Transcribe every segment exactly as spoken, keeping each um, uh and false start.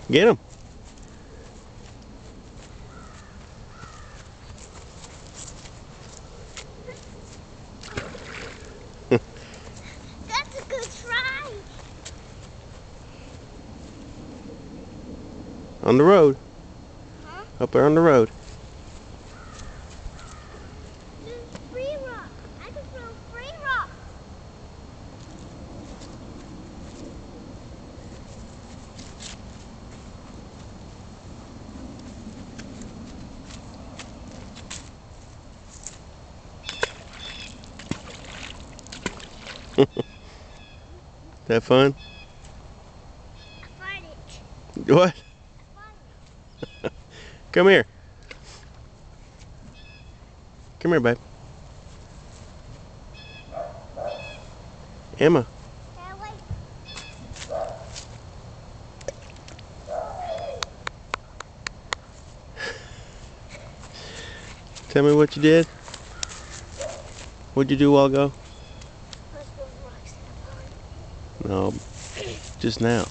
Get him. That's a good try. On the road. Huh? Up there on the road. There's free rock. I can throw free rock. That fun? I farted. What? I Come here. Come here, babe. Emma. farted. Wait. Tell me what you did. What'd you do a while ago? Let's throw rocks in the pond. No, just now.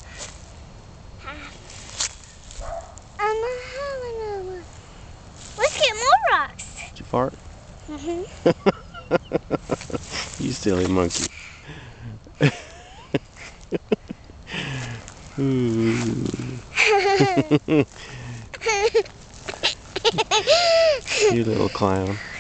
I'm not having one. Let's get more rocks. Did you fart? Mm-hmm. You silly monkey. You little clown.